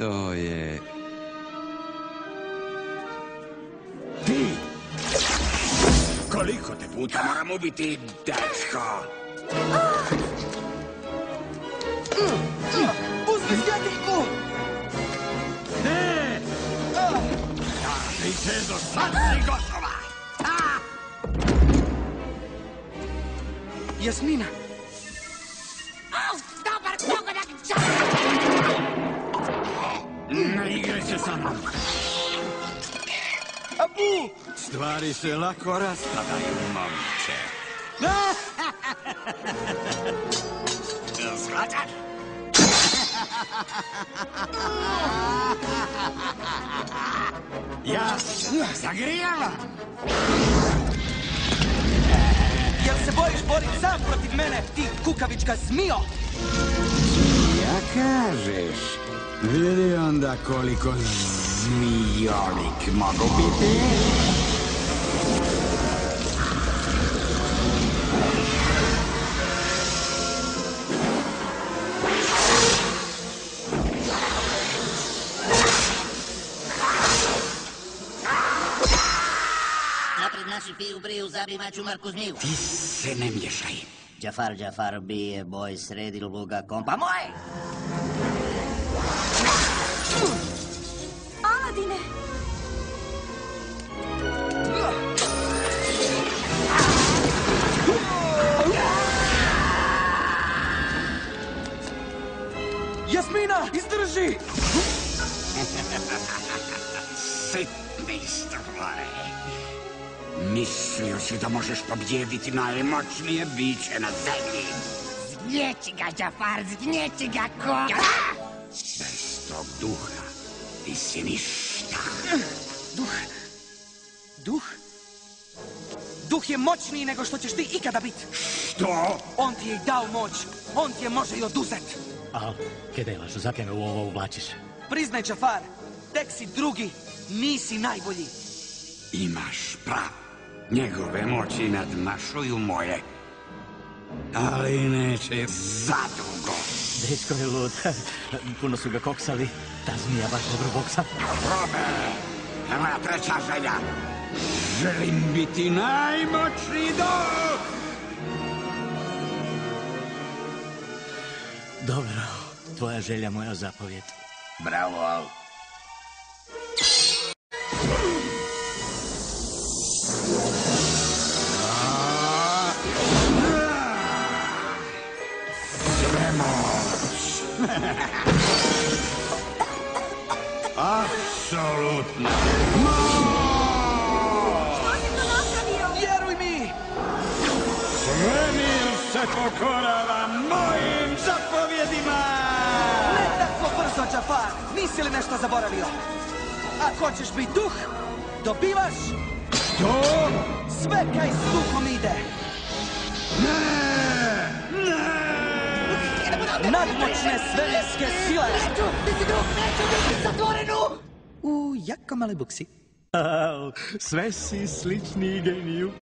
To je... Ti! Koliko te puta moram ubiti, dečko? Uzmi skljatiljku! Ne! Ja ti čezo, sad si gotova! Jasmina! Dobar pogodak, Ne igraj se sa mnom! Abu! Stvari se lako raspadaju, momče. Shvaćaš? Ja zagrijavam! Jel se bojiš boriti sam protiv mene, ti kukavička zmijo? Ja kažeš, vidi onda koliko zmijolik mogu biti. Napred naši piju briju, zabivaću Marku zmiju. Ti se ne miješaj. Jafar bije, boj sredi luga kompa moj! Aladine! Jasmina, izdrži! Sitni stvore. Mislio si da možeš pobjediti najmoćnije biće na zemlji. Zgnjeći ga, Jafar, zgnjeći ga ko... Bez tog duha ti si ništa. Duh je moćniji nego što ćeš ti ikada biti. Što? On ti je dao moć, on ti je može i oduzet. Al, kaj delaš, zakaj me u ovo uvlačiš? Priznaj, Jafar, tek si drugi, nisi najbolji. Imaš pravo. Njegove moći nadmašuju moje. Ali neće zadugo. Dečko je lud. Puno su ga koksali. Ta zmija baš dobro boksa. Robe, moja treća želja. Želim biti najmoćniji duh. Dobro, tvoja želja, moja zapovjed. Bravo. Apsolutno. Što si to napravio? Vjeruj mi! Svemir se pokorava mojim zapovjedima! Ne tako brzo, Jafar! Nisi li nešto zaboravio? Ako hoćeš biti duh, dobivaš... Što? Sve kaj s duhom ide! Nadmoćne svemirske sile! Neću biti duh, neću biti zatvorenu! U jako male buksi. Sve si slični geniju.